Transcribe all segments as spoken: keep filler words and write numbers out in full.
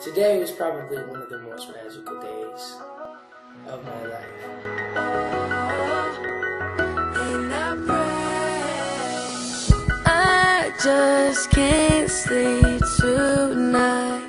Today was probably one of the most magical days of my life. I just can't sleep tonight,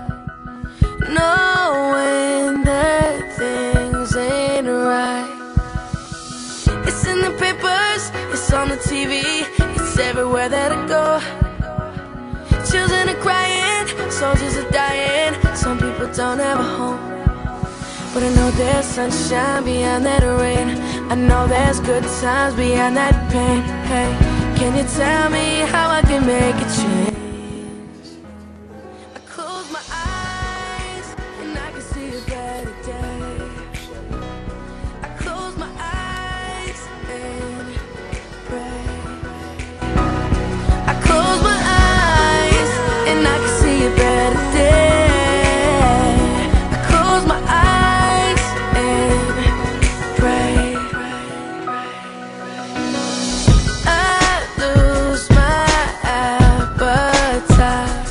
knowing that things ain't right. It's in the papers, it's on the T V, it's everywhere that I go. Children are crying, soldiers are dying, some people don't have a home. But I know there's sunshine beyond that rain, I know there's good times beyond that pain. Hey, can you tell me how I can make a change? I close my eyes and I can see a better day. I close my eyes and pray. I close my eyes and I can see a better day. I close my eyes and pray. I lose my appetite,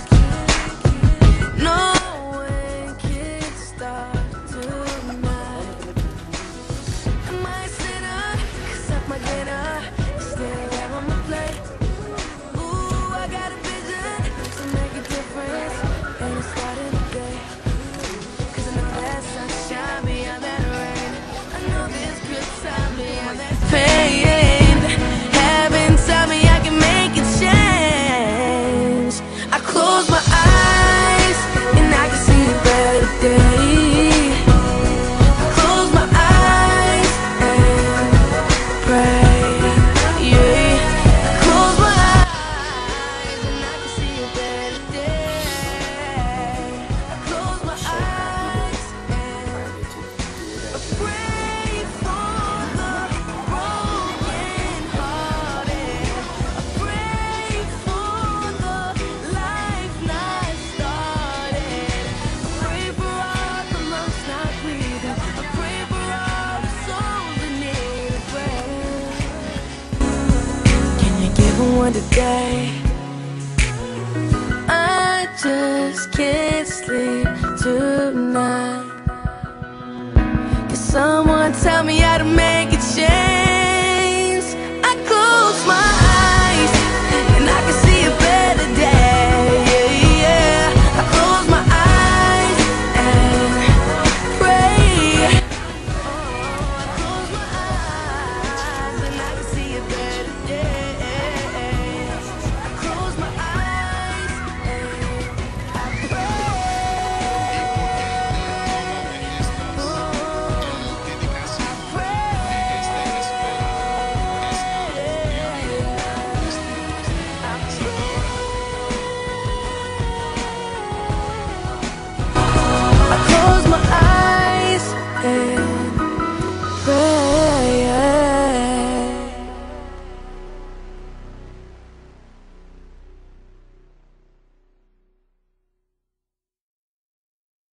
no one can start tonight. I might sit up, cause up my dinner is still there on my plate. Ooh, I got a vision to make a difference, and it's starting today. Cause I know there's sunshine beyond that rain, I know there's good time beyond that pain. Heaven tell me I can make a change. I close my eyes and I can see a better day. I close my eyes and pray. Yeah, I close my eyes and I can see a better day. I close my eyes and pray for the broken hearted. I pray for the life not started. I pray for all the lungs not breathing. I pray for all the souls that need a breath. Can you give them one today? I just can't sleep tonight. Can someone tell me how to make